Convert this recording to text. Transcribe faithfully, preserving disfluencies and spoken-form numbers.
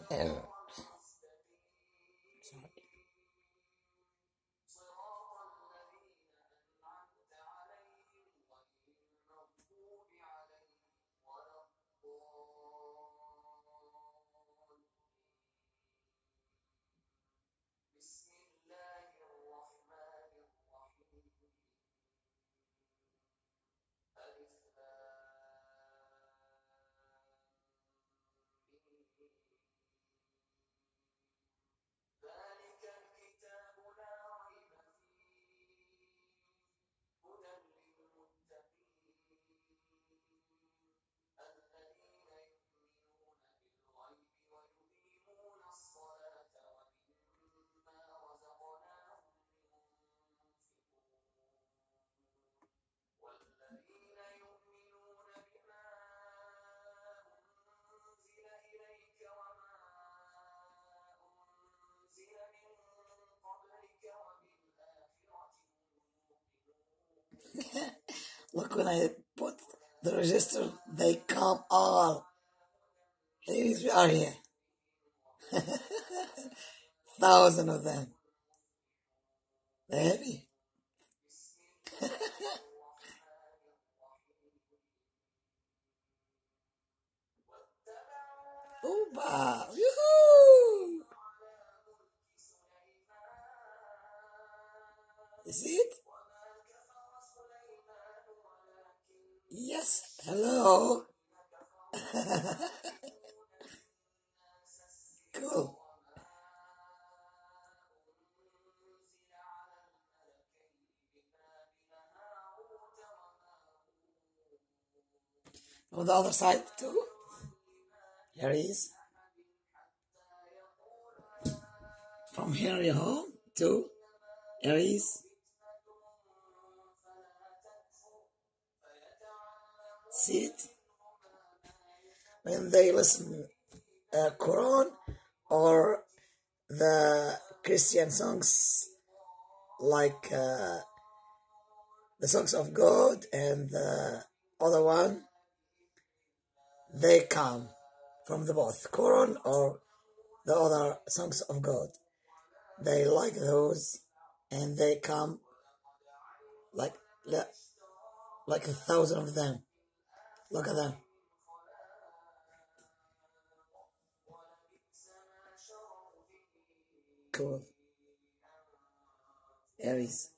Uh, Look, when I put the register, they come all. Here we are here. Thousand of them. They happy. Opa! Yoo-hoo! You see it? Yes. Hello. Cool. On the other side too. Here he is. From here you home to here he is. See it? When they listen uh, Quran or the Christian songs like uh, the songs of God and the other one, they come from the both Quran or the other songs of God. They like those and they come like like a thousand of them. Look at them. Cool. Aries.